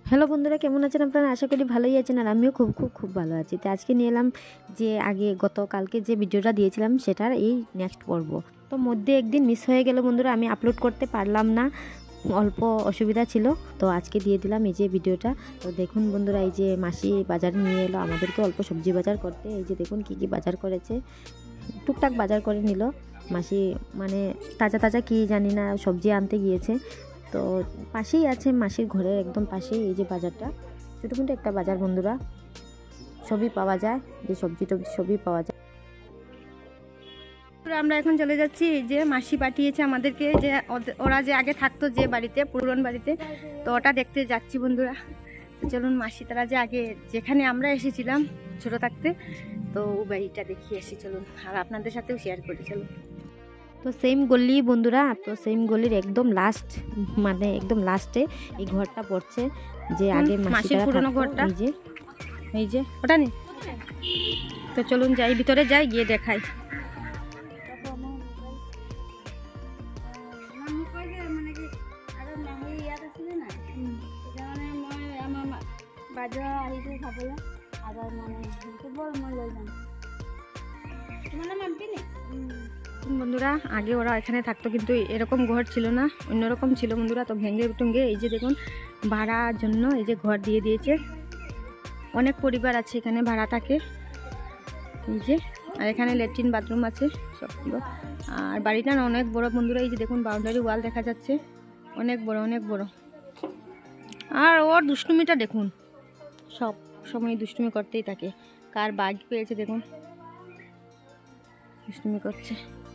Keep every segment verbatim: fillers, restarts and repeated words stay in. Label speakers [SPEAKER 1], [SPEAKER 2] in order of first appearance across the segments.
[SPEAKER 1] Hello বন্ধুরা, কেমন আছেন আপনারা? আশা করি ভালোই আছেন, আর আমিও খুব খুব খুব ভালো আছি। তো আজকে নিয়ে এলাম যে আগে গতকালকে যে ভিডিওটা দিয়েছিলাম সেটার এই নেক্সট পর্ব। তো মধ্যে একদিন মিস হয়ে গেল বন্ধুরা, আমি আপলোড করতে পারলাম না, অল্প অসুবিধা ছিল। তো আজকে দিয়ে দিলাম এই যে ভিডিওটা। তো দেখুন বন্ধুরা, এই যে মাসি বাজার নিয়ে এলো আমাদেরকে অল্প সবজি বাজার করতে। এই যে দেখুন কি কি বাজার করেছে, টুকটাক বাজার করে নিল মাসি, মানে তাজা তাজা কি জানি না সবজি আনতে গিয়েছে। তো পাশেই আছে মাসির ঘরের একদম পাশেই এই যে বাজারটা, ছোটোখাটো একটা বাজার বন্ধুরা, সবই পাওয়া যায়, যে সবজি টবজি সবই পাওয়া যায়।
[SPEAKER 2] আমরা এখন চলে যাচ্ছি, যে মাসি পাঠিয়েছে আমাদেরকে, যে ওরা যে আগে থাকতো যে বাড়িতে, পুরনো বাড়িতে, তো ওটা দেখতে যাচ্ছি বন্ধুরা। চলুন, মাসি তারা যে আগে যেখানে আমরা এসেছিলাম ছোট থাকতে, তো ও বাড়িটা দেখিয়ে আসি চলুন, আর আপনাদের সাথেও শেয়ার করি চলুন।
[SPEAKER 1] তো সেম গলি বন্ধুরা, তো সেম গলির একদম লাস্ট, মানে একদম লাস্টে এই ঘরটা পড়ছে, যে আগে
[SPEAKER 2] মাসির পুরনো ঘরটা, এই যে এই যে ওটা নেই। তো চলুন যাই, ভিতরে যাই, গিয়ে দেখাই। বন্ধুরা আগে ওরা এখানে থাকতো, কিন্তু এরকম ঘর ছিল না, অন্যরকম ছিল বন্ধুরা। তো ভেঙে টুঙ্গে এই যে দেখুন ভাড়ার জন্য এই যে ঘর দিয়ে দিয়েছে। অনেক পরিবার আছে এখানে ভাড়া থাকে, এই যে। আর এখানে ল্যাট্রিন বাথরুম আছে সবগুলো। আর বাড়িটা না অনেক বড় বন্ধুরা, এই যে দেখুন বাউন্ডারি ওয়াল দেখা যাচ্ছে, অনেক বড় অনেক বড়। আর ওর দুষ্টুমিটা দেখুন, সব সময় দুষ্টুমি করতেই থাকে। কার বাঘ পেয়েছে দেখুন, দুষ্টুমি করছে।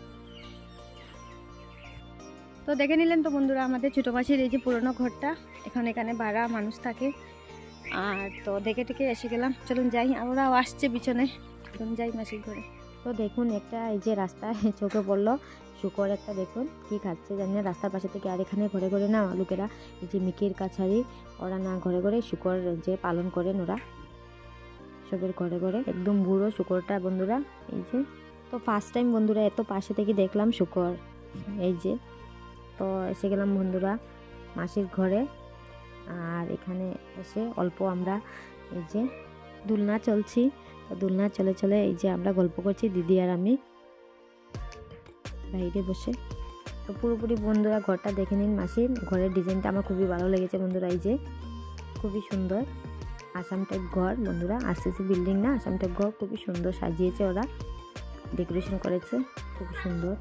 [SPEAKER 2] তো দেখে নিলেন তো বন্ধুরা আমাদের ছোটো মাসির এই যে পুরোনো ঘরটা, এখন এখানে ভাড়া মানুষ থাকে। আর তো দেখে টেকে এসে গেলাম, চলুন যাই, আমরাও আসছে পিছনে, চলুন যাই মাসির ঘরে।
[SPEAKER 1] তো দেখুন একটা এই যে রাস্তায় চোখে পড়লো শুকর একটা, দেখুন কি খাচ্ছে জানি না রাস্তার পাশে থেকে। আর এখানে ঘরে ঘরে না লোকেরা এই যে মিকির কাছারি, ওরা না ঘরে ঘরে শুকর যে পালন করেন ওরা, সবের ঘরে ঘরে একদম বুড়ো শুকরটা বন্ধুরা, এই যে। তো ফার্স্ট টাইম বন্ধুরা এত পাশে থেকে দেখলাম শুকর, এই যে। তো এসে গেলাম বন্ধুরা মাসির ঘরে। আর এখানে এসে অল্প আমরা এই যে দোলনা চলছি, তো দোলনা চলে চলে এই যে আমরা গল্প করছি দিদি আর আমি বাইরে বসে। তো পুরোপুরি বন্ধুরা ঘরটা দেখে নিন, মাসির ঘরের ডিজাইনটা আমার খুবই ভালো লেগেছে বন্ধুরা, এই যে খুবই সুন্দর আসাম টাইপ ঘর বন্ধুরা, আরসিসি বিল্ডিং না, আসাম টাইপ ঘর, খুবই সুন্দর সাজিয়েছে ওরা, ডেকোরেশন করেছে খুব সুন্দর।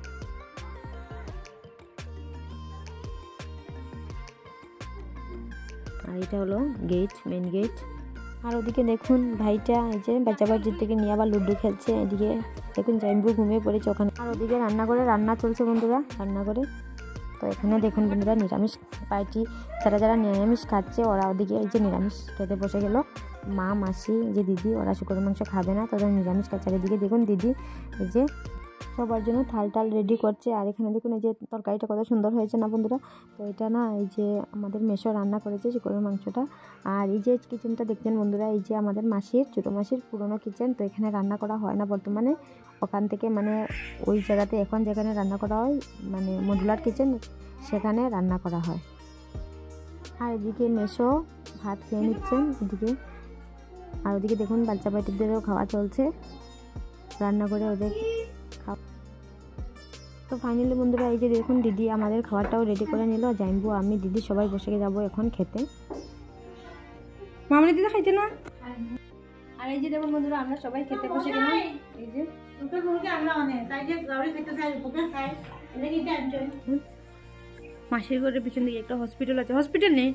[SPEAKER 1] আর এটা হলো গেট, মেন গেট। আর ওদিকে দেখুন ভাইটা এই যে বাচ্চা বাচ্চার থেকে নিয়ে আবার লুডো খেলছে, এদিকে দেখুন জাইম্বু ঘুমিয়ে পড়েছে ওখানে। আর ওদিকে রান্নাঘরে রান্না চলছে বন্ধুরা, রান্নাঘরে। তো এখানে দেখুন বন্ধুরা নিরামিষ পার্টি, যারা যারা নিরামিষ খাচ্ছে ওরা ওদিকে এই যে নিরামিষ খেতে বসে গেল। মা মাসি যে দিদি, ওরা শুকরের মাংস খাবে না, তাদের নিরামিষ খাচ্ছে। আর এদিকে দেখুন দিদি এই যে সবার জন্য থাল টাল রেডি করছে। আর এখানে দেখুন এই যে তরকারিটা কত সুন্দর হয়েছে না বন্ধুরা। তো এটা না এই যে আমাদের মেশো রান্না করেছে শুকরের মাংসটা। আর এই যে কিচেনটা দেখছেন বন্ধুরা, এই যে আমাদের মাসির ছোটো মাসির পুরনো কিচেন। তো এখানে রান্না করা হয় না বর্তমানে, ওখান থেকে মানে ওই জায়গাতে এখন যেখানে রান্না করা হয় মানে মডুলার কিচেন, সেখানে রান্না করা হয়। আর এদিকে মেশো ভাত খেয়ে নিচ্ছেন এদিকে। আর ওদিকে দেখুন বাচ্চা বাচ্চাদেরও খাওয়া চলছে রান্না করে ওদের খাওয়া। তো ফাইনালি বন্ধুরা এই যে দেখুন দিদি আমাদের খাবারটাও রেডি করে নিল, জাইম্বু আমি দিদি সবাই বসে যাবো এখন খেতে।
[SPEAKER 2] মামনি দিদি খাইতে না। আর এই যে দেখুন বন্ধুরা আমরা সবাই খেতে বসে গেলাম, এই যে মাসির ঘরের পিছন দিকে একটা হসপিটাল আছে, হসপিটাল নেই।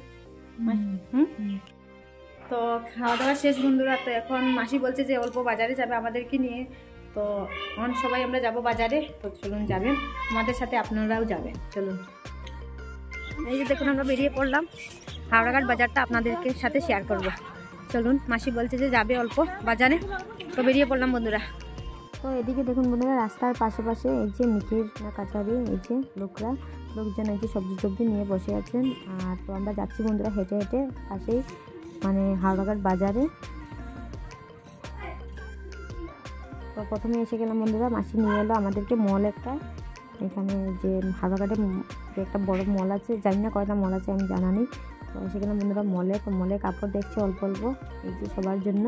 [SPEAKER 2] তো খাওয়া দাওয়া শেষ বন্ধুরা। তো এখন মাসি বলছে যে অল্প বাজারে যাবে আমাদেরকে নিয়ে, তো এখন সবাই আমরা যাব বাজারে। তো চলুন যাবেন আমাদের সাথে, আপনারাও যাবেন চলুন। এই যে দেখুন আমরা বেরিয়ে পড়লাম, হাওড়াঘাট বাজারটা আপনাদেরকে সাথে শেয়ার করব। চলুন, মাসি বলছে যে যাবে অল্প বাজারে, তো বেরিয়ে পড়লাম বন্ধুরা।
[SPEAKER 1] তো এদিকে দেখুন বন্ধুরা রাস্তার পাশে পাশে এই যে মিকির কাছারি, এই যে লোকরা লোকজন এই যে সবজি টবজি নিয়ে বসে আছেন। আর তো আমরা যাচ্ছি বন্ধুরা হেঁটে হেঁটে পাশেই মানে হাওড়াঘাট বাজারে। তো প্রথমে এসে গেলাম বন্ধুরা, মাসি নিয়ে এলো আমাদেরকে মল একটা, এখানে যে হাওড়াঘাটে যে একটা বড় মল আছে, জানি না কয়টা মল আছে আমি জানা নেই। তো সেখানে বন্ধুরা মলে, তো মলে কাপড় দেখছে অল্প অল্প এই যে সবার জন্য।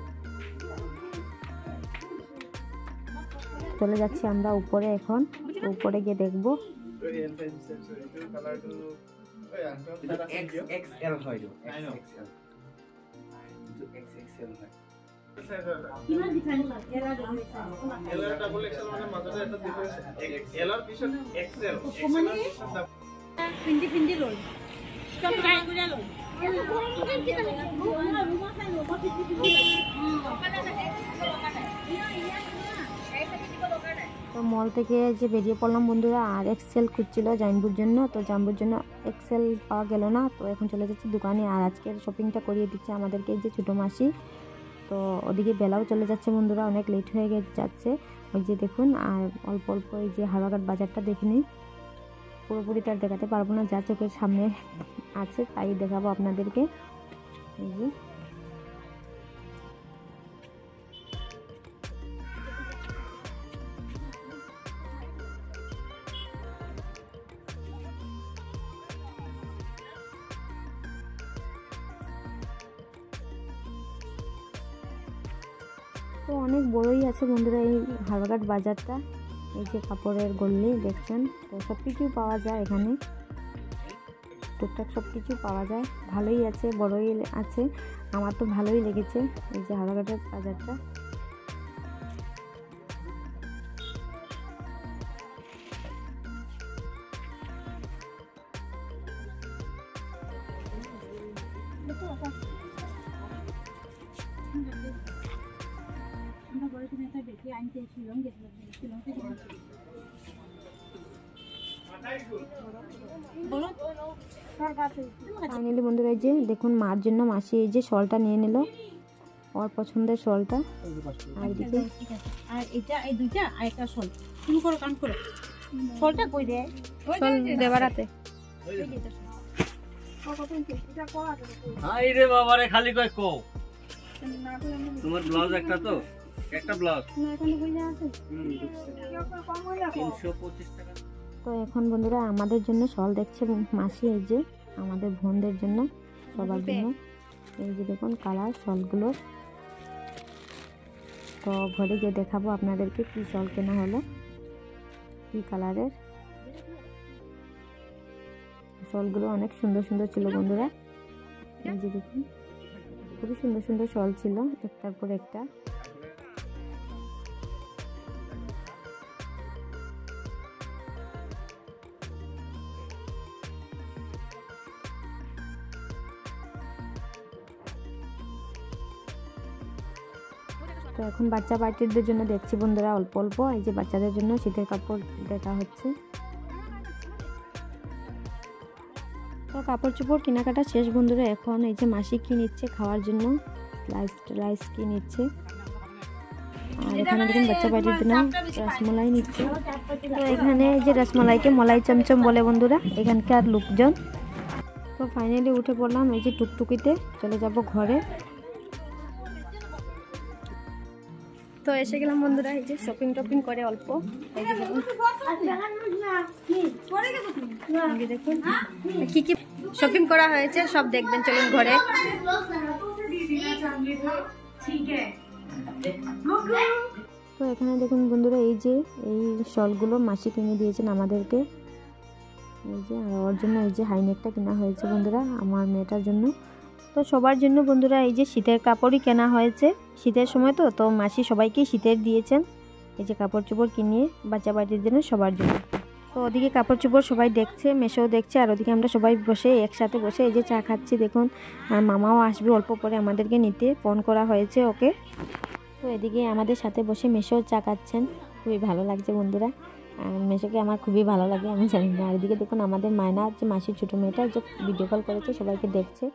[SPEAKER 1] চলে যাচ্ছি আমরা উপরে, এখন উপরে গিয়ে দেখবো।
[SPEAKER 2] পিন্ডি পিন্ডি লই
[SPEAKER 1] তো মল থেকে যে বেরিয়ে পড়লাম বন্ধুরা, আর এক্সেল খুঁজছিল জাম্বুর জন্য, তো জাম্বুর জন্য এক্সেল পাওয়া গেল না। তো এখন চলে যাচ্ছি দোকানে, আর আজকের শপিংটা করিয়ে দিচ্ছে আমাদেরকে এই যে ছোটো মাসি। তো ওদিকে বেলাও চলে যাচ্ছে বন্ধুরা, অনেক লেট হয়ে যাচ্ছে। ওই যে দেখুন, আর অল্প অল্প এই যে হাওড়াঘাট বাজারটা দেখে নিই। পুরোপুরি তার দেখাতে পারবো না, যা চোখের সামনে আছে তাই দেখাবো আপনাদেরকে। এই যে তো অনেক বড়ই আছে বন্ধুরা এই হাওড়াঘাট বাজারটা। এই যে কাপড়ের গল্লি দেখছেন, তো সব কিছুই পাওয়া যায় এখানে, টুকটাক সব কিছু পাওয়া যায়। ভালোই আছে, বড়ই আছে, আমার তো ভালোই লেগেছে এই যে হাওড়াঘাটের বাজারটা। ফাইনালি বন্ধুরা এই যে দেখুন, মার জন্য মাসি এই যে শলটা নিয়ে নিল, ওর পছন্দের শলটা। আর এদিকে
[SPEAKER 2] আর এটা এই দুইটা আর একটা শল, তুমি করো কাম করো, শলটা কই দে শল দেবারাতে।
[SPEAKER 3] হাই রে বাবা রে, খালি কই কো তোমার ব্লাউজ একটা, তো একটা ব্লাউজ তিনশো পঁচিশ টাকা।
[SPEAKER 1] তো এখন বন্ধুরা আমাদের জন্য শল দেখছে মাসি, এই যে আমাদের বোনদের জন্য, সবার জন্য। এই যে দেখুন কালার শলগুলো। তো ঘরে গিয়ে দেখাবো আপনাদেরকে কি শল কেনা হলো, কি কালারের শলগুলো। অনেক সুন্দর সুন্দর ছিল বন্ধুরা, এই যে দেখুন খুবই সুন্দর সুন্দর শল ছিল, একটার পর একটা। তো এখন বাচ্চা পার্টিদের জন্য দেখছি বন্ধুরা অল্প অল্প, এই যে বাচ্চাদের জন্য শীতের কাপড় দেখা হচ্ছে। তো কাপড় চোপড় কেনাকাটা শেষ বন্ধুরা, এখন এই যে মাসি কি নিচ্ছে খাওয়ার জন্য, স্লাইস স্লাইস কি নিচ্ছে। আর এখানে দেখুন বাচ্চা পার্টির জন্য রসমলাই নিচ্ছে। তো এখানে এই যে রসমলাইকে মলাই চমচম বলে বন্ধুরা এখানকার লোকজন। তো ফাইনালি উঠে পড়লাম এই যে টুকটুকিতে, চলে যাব ঘরে। তো এসে গেলাম বন্ধুরা এই যে শপিং টপিং করে অল্প, এই যে দেখুন দেখুন কি কি শপিং করা হয়েছে সব দেখবেন, চলুন ঘরে। তো এখানে দেখুন বন্ধুরা এই যে এই শলগুলো মাসি কিনে দিয়েছেন আমাদেরকে, এই যে আর ওর জন্য এই যে হাইনেকটা কেনা হয়েছে বন্ধুরা আমার মেয়েটার জন্য। তো সবার জন্য বন্ধুরা এই যে শীতের কাপড়ই কেনা হয়েছে, শীতের সময় তো তো মাসি সবাইকেই শীতের দিয়েছেন এই যে কাপড় চোপড় কিনিয়ে বাচ্চা বাড়ির জন্য সবার জন্য। তো ওদিকে কাপড় চোপড় সবাই দেখছে, মেশোও দেখছে, আর ওদিকে আমরা সবাই বসে একসাথে বসে এই যে চা খাচ্ছি দেখুন। আর মামাও আসবে অল্প পরে আমাদেরকে নিতে, ফোন করা হয়েছে ওকে। তো এদিকে আমাদের সাথে বসে মেশোও চা খাচ্ছেন, খুবই ভালো লাগছে বন্ধুরা। আর মেশোকে আমার খুবই ভালো লাগে, আমি জানি না। আর এদিকে দেখুন আমাদের মায়না যে মাসির ছোটো মেয়েটা যে ভিডিও কল করেছে সবাইকে দেখছে।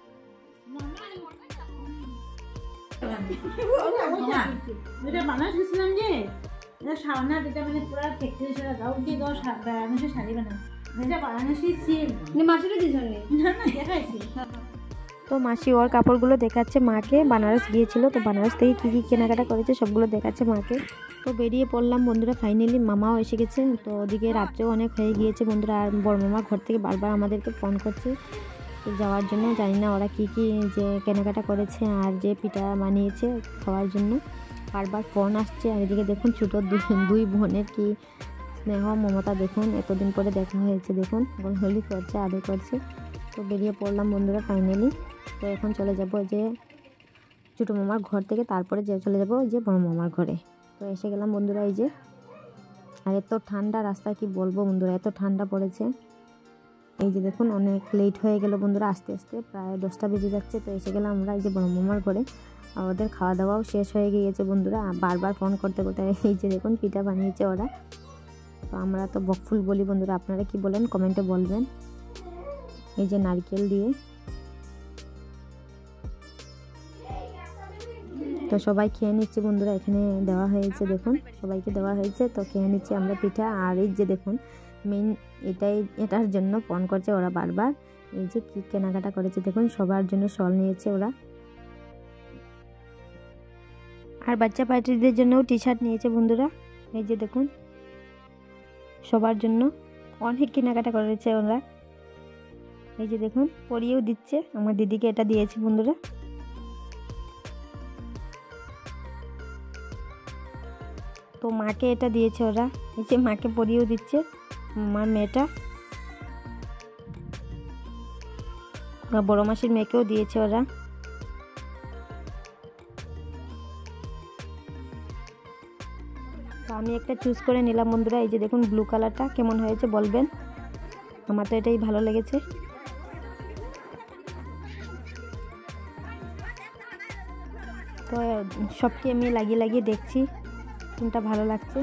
[SPEAKER 2] বানাচ্ছিলাম যে সামনা যেটা মানে পুরো ফ্যাক্টরি সারা গাউন দিয়ে দশ বানানোর শাড়ি বানায়, যেটা বানানোসি সিল মাসিরও দিছেন না না দেখাইছি।
[SPEAKER 1] তো মাসি ওর কাপড়গুলো দেখাচ্ছে মাকে, বানারস গিয়েছিল তো বানারস থেকে কী কী কেনাকাটা করেছে সবগুলো দেখাচ্ছে মাকে। তো বেরিয়ে পড়লাম বন্ধুরা, ফাইনালি মামাও এসে গেছে। তো ওদিকে রাত্রেও অনেক হয়ে গিয়েছে বন্ধুরা, আর বড় মামা ঘর থেকে বারবার আমাদেরকে ফোন করছে তো যাওয়ার জন্য জানি না ওরা কি কি যে কেনাকাটা করেছে আর যে পিঠা বানিয়েছে খাওয়ার জন্য। বারবার ফোন আসছে। আর এদিকে দেখুন ছোটো দুই বোনের কি স্নেহ মমতা, দেখুন এতদিন পরে দেখা হয়েছে, দেখুন গলগলি করছে, আদর করছে। তো বেরিয়ে পড়লাম বন্ধুরা ফাইনালি। তো এখন চলে যাব যে ছোটো মামার ঘর থেকে, তারপরে যে চলে যাব যে বড় মামার ঘরে। তো এসে গেলাম বন্ধুরা এই যে। আর এত ঠান্ডা রাস্তায় কি বলবো বন্ধুরা, এত ঠান্ডা পড়েছে। এই যে দেখুন অনেক লেট হয়ে গেল বন্ধুরা, আস্তে আস্তে প্রায় দশটা বেজে যাচ্ছে। তো এসে গেলাম আমরা এই যে বড় মামার ঘরে। আর ওদের খাওয়া দাওয়াও শেষ হয়ে গিয়েছে বন্ধুরা। বারবার ফোন করতে করতে এই যে দেখুন পিঠা বানিয়েছে ওরা। তো আমরা তো বকফুল বলি বন্ধুরা, আপনারা কি বলেন কমেন্টে বলবেন। এই যে নারকেল দিয়ে। তো সবাই খেয়ে নিচ্ছে বন্ধুরা, এখানে দেওয়া হয়েছে দেখুন সবাইকে দেওয়া হয়েছে। তো খেয়ে নিচ্ছে আমরা পিঠা। আর এই যে দেখুন মেন এটাই, এটার জন্য ফোন করছে ওরা বারবার। এই যে কি কেনাকাটা করেছে দেখুন, সবার জন্য শল নিয়েছে ওরা। আর বাচ্চা পার্টিদের জন্যও টি শার্ট নিয়েছে বন্ধুরা। এই যে দেখুন সবার জন্য অনেক কেনাকাটা করেছে ওরা। এই যে দেখুন পরিয়েও দিচ্ছে, আমার দিদিকে এটা দিয়েছে বন্ধুরা। তো মাকে এটা দিয়েছে ওরা, এই যে মাকে পরিয়েও দিচ্ছে আমার মেয়েটা। বড় মাসির মেয়েকেও দিয়েছে ওরা। তো আমি একটা চুজ করে নিলাম বন্ধুরা। এই যে দেখুন ব্লু কালারটা কেমন হয়েছে বলবেন, আমার তো এটাই ভালো লেগেছে। তো সবকে আমি লাগিয়ে লাগিয়ে দেখছি কোনটা ভালো লাগছে।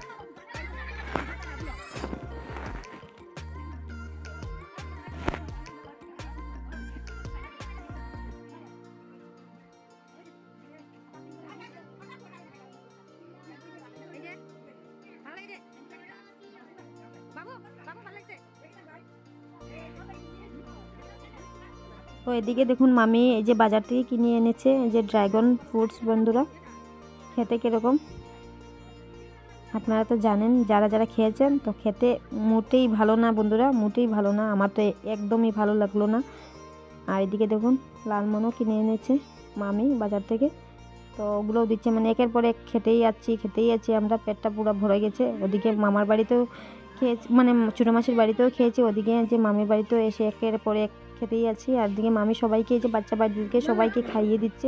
[SPEAKER 1] তো এদিকে দেখুন মামি এই যে বাজার থেকে কিনে এনেছে এই যে ড্রাগন ফ্রুটস বন্ধুরা। খেতে কীরকম আপনারা তো জানেন, যারা যারা খেয়েছেন। তো খেতে মোটেই ভালো না বন্ধুরা, মোটেই ভালো না, আমার তো একদমই ভালো লাগলো না। আর এদিকে দেখুন লালমোহনও কিনে এনেছে মামি বাজার থেকে। তো ওগুলোও দিচ্ছে, মানে একের পর এক খেতেই যাচ্ছি খেতেই যাচ্ছি আমরা, পেটটা পুরো ভরে গেছে। ওদিকে মামার বাড়িতেও খেয়েছি, মানে ছোটো মাসির বাড়িতেও খেয়েছি, ওদিকে যে মামির বাড়িতেও এসে একের পর এক খেতেই আছি। আর দিকে মামি সবাইকে এই যে বাচ্চা বাড়িকে সবাইকে খাইয়ে দিচ্ছে।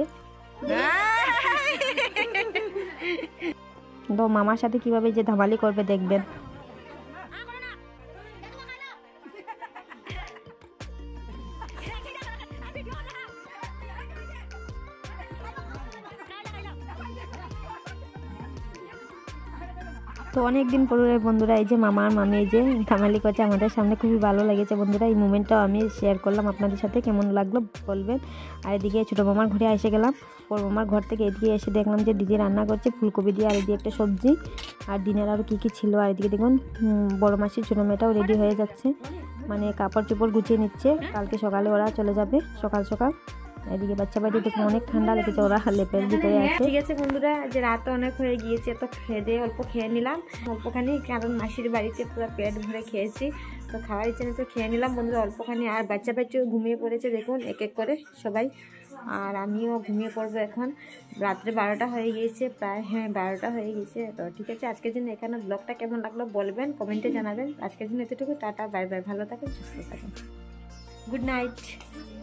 [SPEAKER 1] তো মামার সাথে কিভাবে যে ধামালি করবে দেখবেন। তো অনেক দিন পরে বন্ধুরা এই যে মামা আর মামি এই যে ধামালি করছে আমাদের সামনে, খুবই ভালো লেগেছে বন্ধুরা। এই মুমেন্টটাও আমি শেয়ার করলাম আপনাদের সাথে, কেমন লাগলো বলবেন। আর এদিকে ছোটো মামার ঘরে এসে গেলাম। বড় মামার ঘর থেকে এদিকে এসে দেখলাম যে দিদি রান্না করছে ফুলকপি দিয়ে, আর এদিকে একটা সবজি আর দিনের আরও কী কী ছিল। আর এদিকে দেখুন বড় মাসির ছোটো মেয়েটাও রেডি হয়ে যাচ্ছে, মানে কাপড় চোপড় গুছিয়ে নিচ্ছে, কালকে সকালে ওরা চলে যাবে সকাল সকাল। এদিকে বাচ্চা বাড়ি দেখুন অনেক ঠান্ডা লেগেছে, ওরা লেপের ভিতরে আছে। ঠিক আছে বন্ধুরা, যে রাত অনেক হয়ে গিয়েছে, তো খেয়ে দিয়ে অল্প খেয়ে নিলাম অল্পখানি, কারণ মাসির বাড়িতে পুরো পেট ভরে খেয়েছি। তো খাওয়ার ইচ্ছে তো খেয়ে নিলাম বন্ধুরা অল্পখানি। আর বাচ্চা বাচ্চাও ঘুমিয়ে পড়েছে দেখুন এক এক করে সবাই, আর আমিও ঘুমিয়ে পড়বো এখন। রাত্রে বারোটা হয়ে গিয়েছে প্রায়, হ্যাঁ বারোটা হয়ে গিয়েছে। তো ঠিক আছে, আজকের জন্য এখানে ব্লগটা কেমন লাগলো বলবেন, কমেন্টে জানাবেন। আজকের জন্য এতটুকু, টাটা বাই বাই, ভালো থাকেন সুস্থ থাকেন, গুড নাইট।